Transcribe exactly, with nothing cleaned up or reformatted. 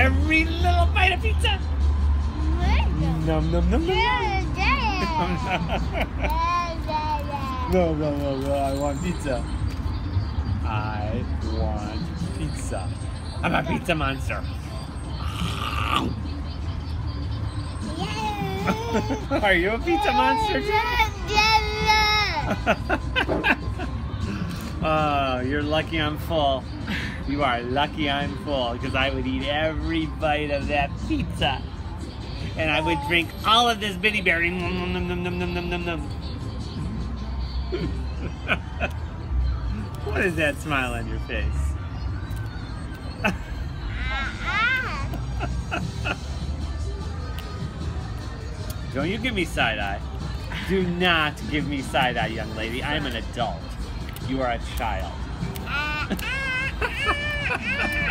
every little bite of pizza. Num num num num. No, no, no, no, I want pizza. I want pizza. I'm a pizza monster. Are you a pizza monster too? Oh, you're lucky I'm full. You are lucky I'm full, because I would eat every bite of that pizza. And I would drink all of this bitty berry. Num, num, num, num, num, num, num, num. What is that smile on your face? Don't you give me side-eye. Do not give me side-eye, young lady. I'm an adult. You are a child.